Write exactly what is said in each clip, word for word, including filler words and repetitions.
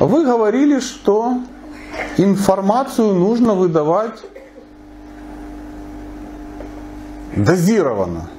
Вы говорили, что информацию нужно выдавать дозированно.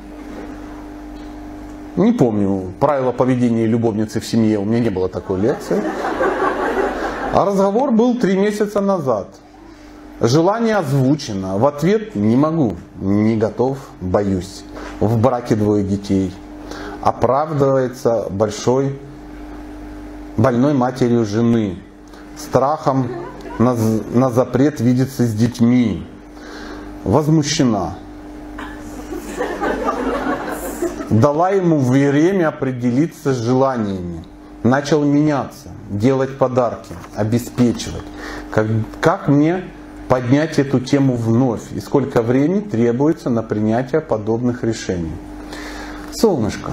Не помню, правила поведения любовницы в семье, у меня не было такой лекции. А разговор был три месяца назад. Желание озвучено. В ответ не могу, не готов, боюсь. В браке двое детей. Оправдывается большой, больной матерью жены. Страхом на, на запрет видеться с детьми. Возмущена. Дала ему время определиться с желаниями. Начал меняться, делать подарки, обеспечивать. Как, как мне поднять эту тему вновь? И сколько времени требуется на принятие подобных решений? Солнышко.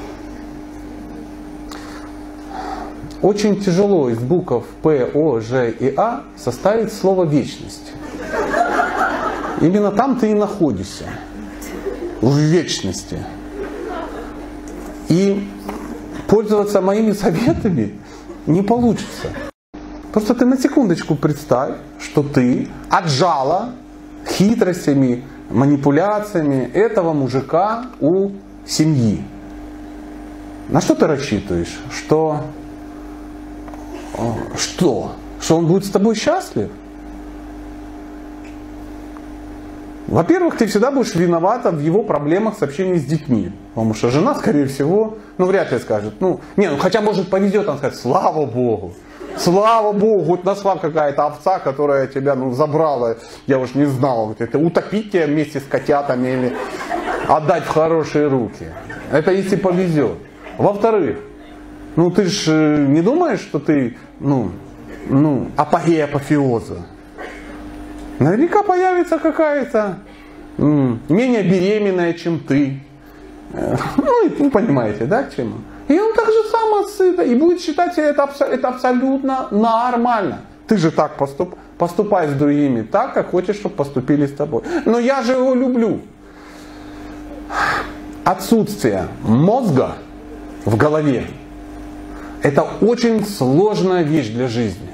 Очень тяжело из букв П, О, Ж и А составить слово «вечность». Именно там ты и находишься. В вечности. И пользоваться моими советами не получится. Просто ты на секундочку представь, что ты отжала хитростями, манипуляциями этого мужика у семьи. На что ты рассчитываешь? Что? Что? Что он будет с тобой счастлив? Во-первых, ты всегда будешь виновата в его проблемах с общением с детьми. Потому что жена, скорее всего, ну вряд ли скажет. Ну, не, ну хотя может повезет, он скажет, слава Богу. Слава Богу, хоть нашла какая-то овца, которая тебя ну, забрала. Я уж не знал, это утопить тебя вместе с котятами или отдать в хорошие руки. Это если повезет. Во-вторых, ну ты же не думаешь, что ты, ну, ну, апогей апофеоза. Наверняка появится какая-то м, менее беременная, чем ты. Ну, вы понимаете, да, к чему? И он так же само сыто, и будет считать это, это абсолютно нормально. Ты же так поступ, поступай с другими, так, как хочешь, чтобы поступили с тобой. Но я же его люблю. Отсутствие мозга в голове – это очень сложная вещь для жизни.